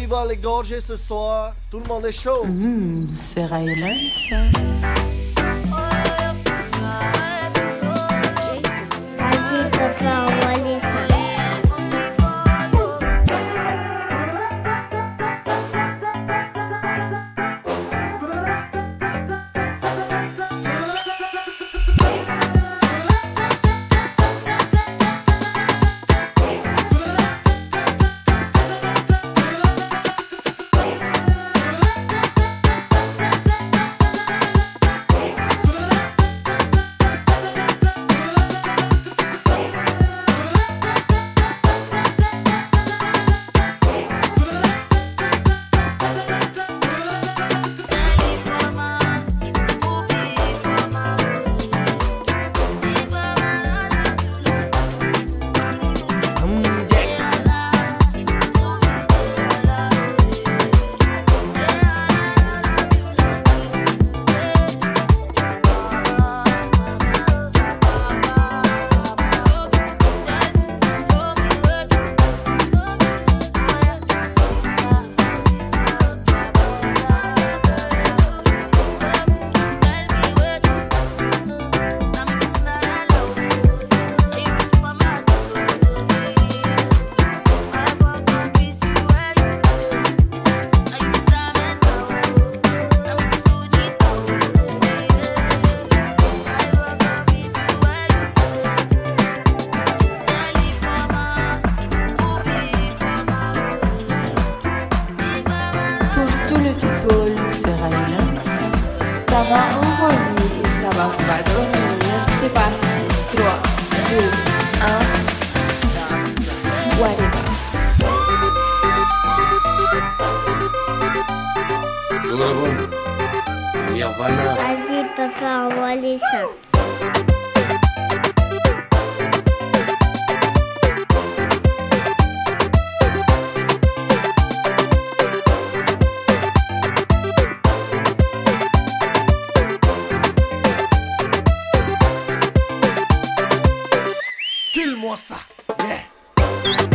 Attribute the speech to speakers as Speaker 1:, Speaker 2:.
Speaker 1: il va les gorger ce soir. Tout le monde est chaud.
Speaker 2: C'est Raylan, ça.
Speaker 3: Vas-y, papa, on va aller faire.
Speaker 4: Ça va envoyer et ça va pas dormir. C'est parti. 3, 2, 1. Whatever.
Speaker 5: C'est Nirvana.
Speaker 3: Vas-y, papa, on va aller ça.
Speaker 1: Kill-moi ça. Yeah.